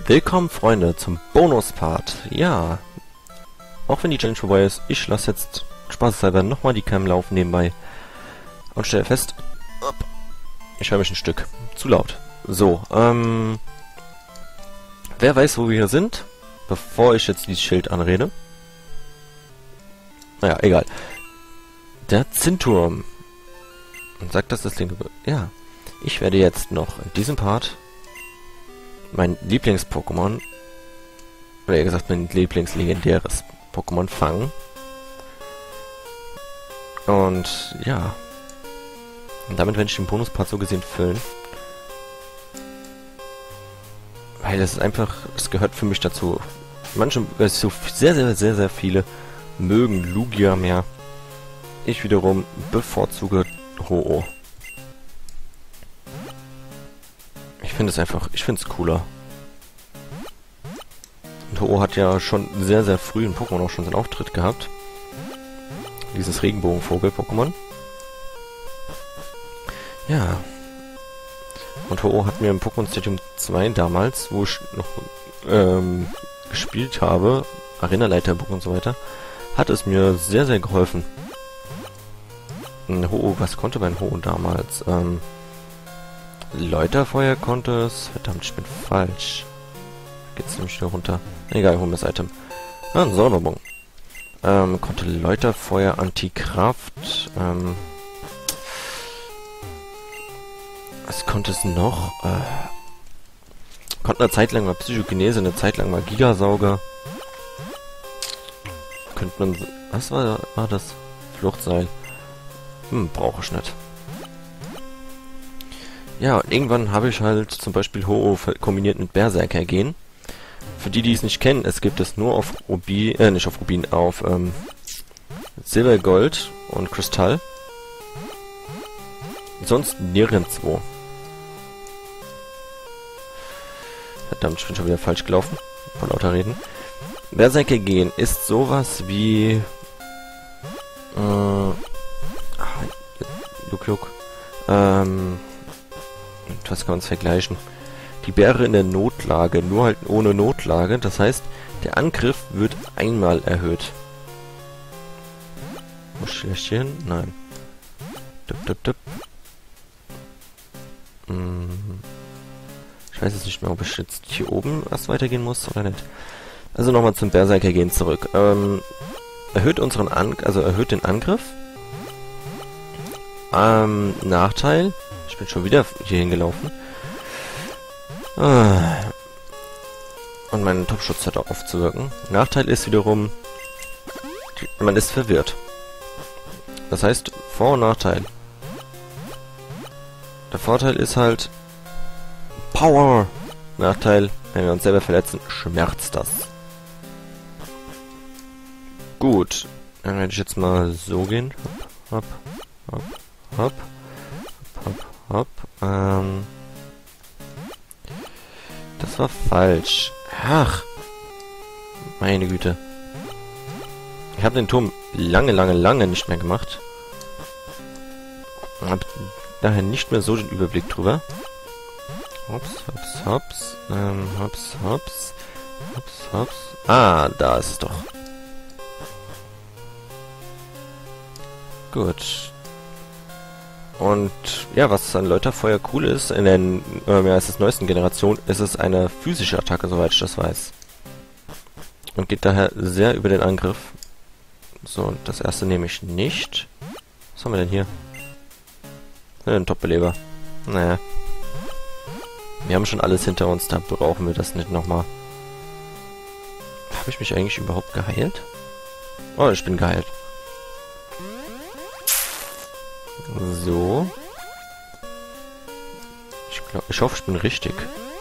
Willkommen, Freunde, zum Bonus-Part. Ja, auch wenn die Challenge vorbei ist, ich lasse jetzt spaßeshalber nochmal die Cam laufen nebenbei und stelle fest, ich höre mich ein Stück zu laut. So, wer weiß, wo wir hier sind, bevor ich jetzt dieses Schild anrede? Naja, egal. Der Zinnturm. Und sagt das Ding? Ja, ich werde jetzt noch in diesem Part mein Lieblings-Pokémon, oder eher gesagt mein Lieblingslegendäres Pokémon fangen. Und ja, und damit werde ich den Bonuspart so gesehen füllen. Weil das ist einfach, es gehört für mich dazu. Manche, so sehr viele mögen Lugia mehr. Ich wiederum bevorzuge Ho-Oh. Ich finde es einfach, ich finde es cooler. Und Ho-Oh hat ja schon sehr früh in Pokémon auch schon seinen Auftritt gehabt. Dieses Regenbogenvogel-Pokémon. Ja. Und Ho-Oh hat mir im Pokémon Stadium 2 damals, wo ich noch gespielt habe, Arena-Leiterbuch und so weiter, hat es mir sehr geholfen. Ho-Oh, was konnte mein Ho-Oh damals? Läuterfeuer konnte es. Verdammt, ich bin falsch. Geht's nämlich wieder runter. Egal, holen wir das Item. Ah, ein Sonderbon. Konnte Läuterfeuer, Antikraft. Was konnte es noch? Konnte eine Zeit lang mal Psychokinese, eine Zeit lang mal Gigasauger. Könnte man... Was war das? Fluchtseil. Brauche ich nicht. Ja, irgendwann habe ich halt zum Beispiel Ho-Oh kombiniert mit Berserker gehen. Für die es nicht kennen, es gibt es nur auf Rubin, nicht auf Rubin, auf Silber, Gold und Kristall. Sonst nirgendwo. Verdammt, ich bin schon wieder falsch gelaufen. Vor lauter Reden. Berserker gehen ist sowas wie... Luk. Was kann man es vergleichen? Die Bäre in der Notlage, nur halt ohne Notlage. Das heißt, der Angriff wird einmal erhöht. Muss ich gleich hier hin? Nein. Ich weiß jetzt nicht mehr, ob ich jetzt hier oben erst weitergehen muss oder nicht. Also nochmal zum Berserker gehen zurück. Erhöht unseren erhöht den Angriff. Nachteil. Ich bin schon wieder hier hingelaufen. Und mein Topschutz hat auch aufzuwirken. Nachteil ist wiederum, man ist verwirrt. Das heißt, Vor- und Nachteil. Der Vorteil ist halt Power. Nachteil, wenn wir uns selber verletzen, schmerzt das. Gut. Dann werde ich jetzt mal so gehen. Hopp. Das war falsch. Ach. Meine Güte. Ich habe den Turm lange nicht mehr gemacht. Hab daher nicht mehr so den Überblick drüber. Hops. Ah, da ist es doch. Gut. Und ja, was an Läuterfeuer cool ist, in den neuesten Generation, ist es eine physische Attacke, soweit ich das weiß. Und geht daher sehr über den Angriff. So, und das erste nehme ich nicht. Was haben wir denn hier? Ein Top-Beleber. Naja. Wir haben schon alles hinter uns, da brauchen wir das nicht nochmal. Habe ich mich eigentlich überhaupt geheilt? Oh, ich bin geheilt. So. Ich hoffe, ich bin richtig.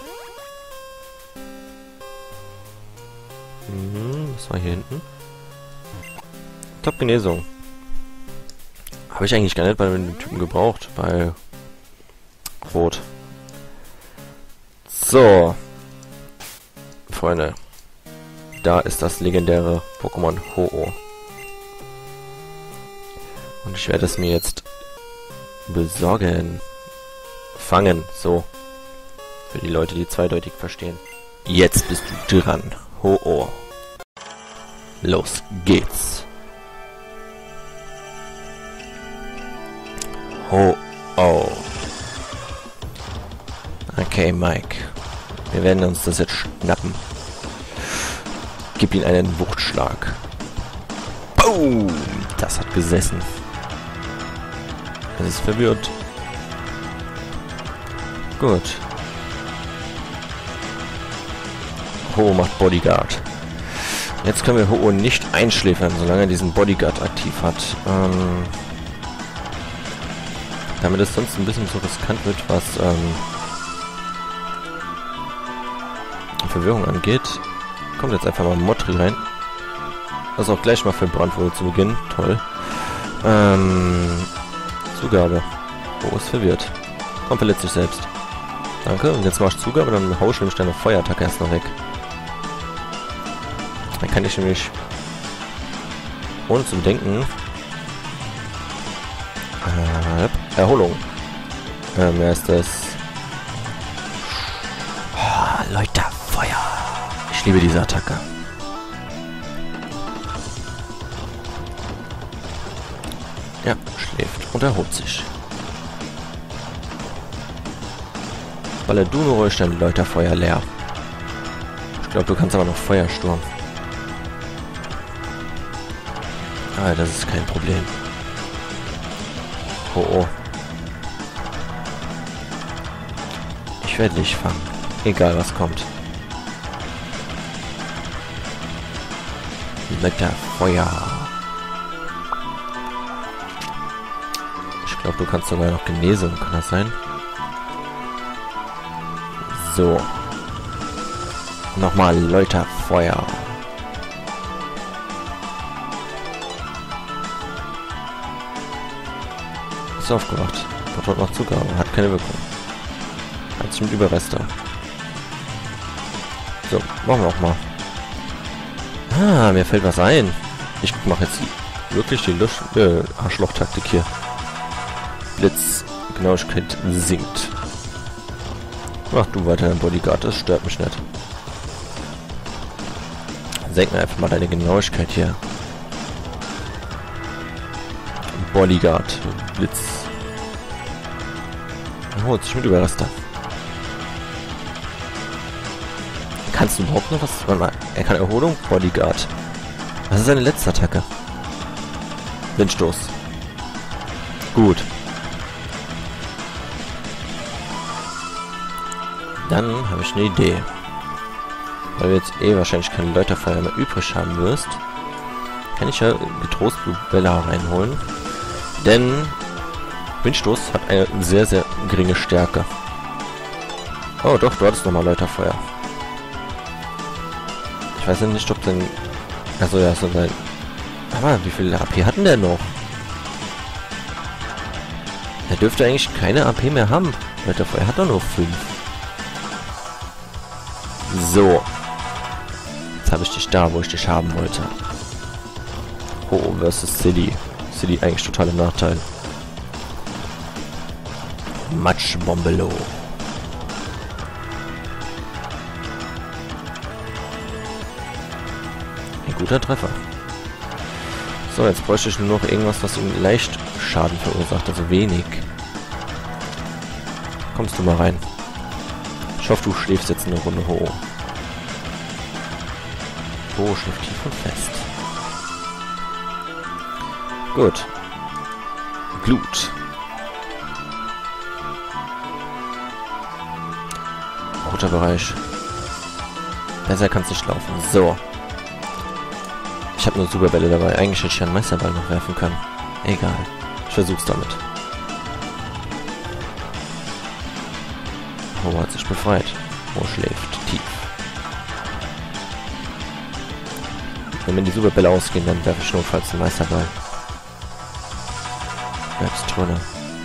Was war hier hinten? Top-Genesung. Habe ich eigentlich gar nicht bei dem Typen gebraucht, bei Rot. So. Freunde. Da ist das legendäre Pokémon Ho-Oh. Und ich werde es mir jetzt besorgen. Fangen, so. Für die Leute, die zweideutig verstehen. Jetzt bist du dran. Ho-Oh. Los geht's. Ho-Oh. Okay, Mike. Wir werden uns das jetzt schnappen. Gib ihm einen Wuchtschlag. Boom! Das hat gesessen. Das ist verwirrt. Gut. Ho macht Bodyguard. Jetzt können wir Ho nicht einschläfern, solange er diesen Bodyguard aktiv hat. Damit es sonst ein bisschen so riskant wird, was Verwirrung angeht, kommt jetzt einfach mal Motri rein. Das auch gleich mal verbrannt wurde zu Beginn. Toll. Zugabe. Ho ist verwirrt. Komm, verletzt sich selbst. Danke. Und jetzt mach ich Zugabe, dann hau ich nämlich deine Feuerattacke erst noch weg. Dann kann ich nämlich ohne zu denken Erholung. Wer ist das? Oh, Leute, Feuer. Ich liebe diese Attacke. Ja, schläft und erholt sich. Baller du nur ruhig dein Läuterfeuer leer. Ich glaube, du kannst aber noch Feuersturm. Ah, das ist kein Problem. Oh, oh. Ich werde dich fangen. Egal, was kommt. Läuterfeuer. Ich glaube, du kannst sogar noch Genesung, kann das sein? So. Nochmal Läuterfeuer. Ist aufgewacht. Dort noch Zugabe. Hat keine Wirkung. Hat sich mit Überreste. So, machen wir auch mal. Ah, mir fällt was ein. Ich mache jetzt wirklich die Arschloch-Taktik hier. Blitz. Genauigkeit sinkt. Mach du weiter dein Bodyguard, das stört mich nicht. Senk mir einfach mal deine Genauigkeit hier. Bodyguard. Blitz. Er holt sich mit Überreste. Kannst du überhaupt noch was? Warte mal. Er kann Erholung? Bodyguard. Was ist seine letzte Attacke? Windstoß. Gut. Dann habe ich eine Idee. Weil wir jetzt wahrscheinlich keine Läuterfeuer mehr übrig haben wirst, kann ich ja getrost Bella reinholen. Denn Windstoß hat eine sehr, sehr geringe Stärke. Oh doch, du hattest nochmal Läuterfeuer. Ich weiß ja nicht, ob denn... Achso, ja, so sein... Aber wie viel AP hatten der noch? Er dürfte eigentlich keine AP mehr haben. Läuterfeuer hat doch nur 5. So. Jetzt habe ich dich da, wo ich dich haben wollte. Ho versus Silly. Silly eigentlich total im Nachteil. Matschbombelo. Ein guter Treffer. So, jetzt bräuchte ich nur noch irgendwas, was ihm leicht Schaden verursacht, also wenig. Kommst du mal rein. Ich hoffe, du schläfst jetzt eine Runde hoch. Oh, schläft tief und fest. Gut. Glut. Roter Bereich. Besser kannst du nicht laufen. So. Ich habe nur Superbälle dabei. Eigentlich hätte ich einen Meisterball noch werfen können. Egal. Ich versuch's damit. Ho hat sich befreit. Ho schläft tief. Wenn mir die Superbälle ausgehen, dann werfe ich notfalls den Meisterball. Bleibst drinne.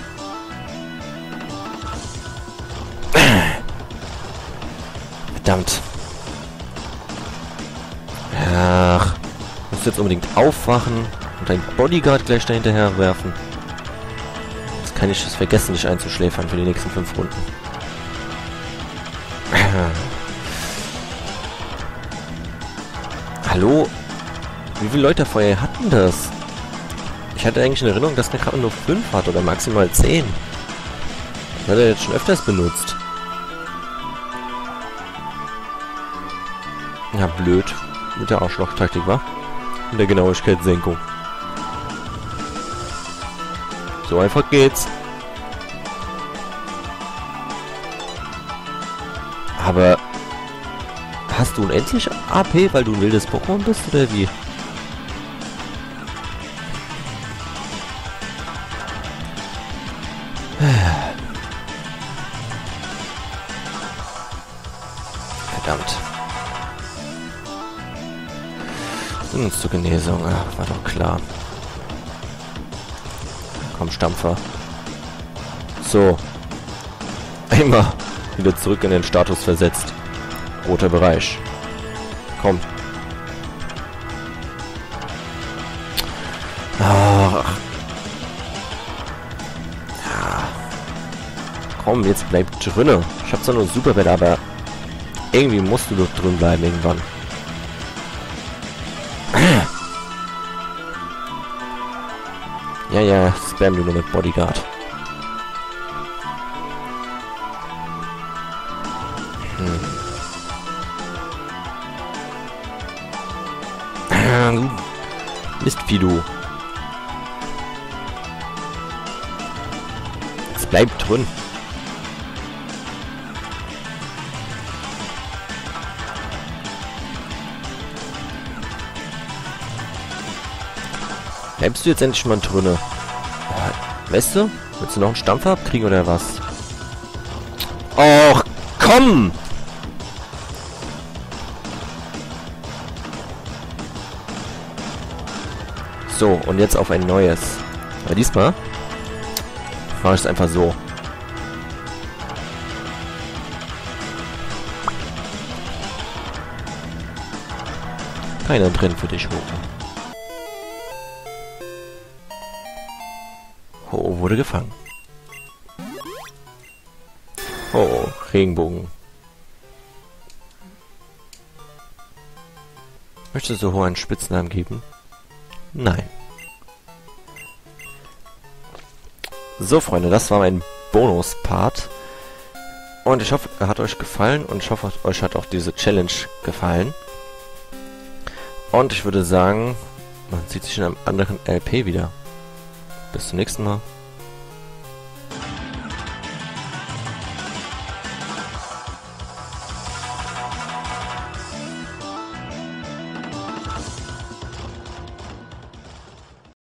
Verdammt. Ach. Musst jetzt unbedingt aufwachen und dein Bodyguard gleich dahinterher werfen. Jetzt kann ich es vergessen, dich einzuschläfern für die nächsten 5 Runden. Hallo? Wie viele Leute vorher hatten das? Ich hatte eigentlich in Erinnerung, dass der gerade nur 5 hat oder maximal 10. Das hat er jetzt schon öfters benutzt. Ja, blöd. Mit der Arschloch-Taktik, wa? Und der Genauigkeitssenkung. So einfach geht's. Aber hast du unendlich AP, weil du ein wildes Pokémon bist, oder wie? Verdammt. Uns zur Genesung, ach, war doch klar. Komm, Stampfer. So. Immer wieder zurück in den Status versetzt. Roter Bereich. Kommt. Ach. Ja. Komm, jetzt bleib drinne. Ich hab zwar nur Superbett, aber irgendwie musst du doch drin bleiben irgendwann. Ja, ja, spam du nur mit Bodyguard. Mistvieh, du. Es bleibt drin. Bleibst du jetzt endlich mal drinne? Weißt du? Willst du noch einen Stampfer abkriegen oder was? Och, komm! So, und jetzt auf ein neues. Aber diesmal mache ich es einfach so. Keiner drin für dich, Ho. Ho wurde gefangen. Oh, Regenbogen. Möchtest du Ho einen Spitznamen geben? Nein. So, Freunde, das war mein Bonus-Part. Und ich hoffe, er hat euch gefallen. Und ich hoffe, euch hat auch diese Challenge gefallen. Und ich würde sagen, man sieht sich in einem anderen LP wieder. Bis zum nächsten Mal.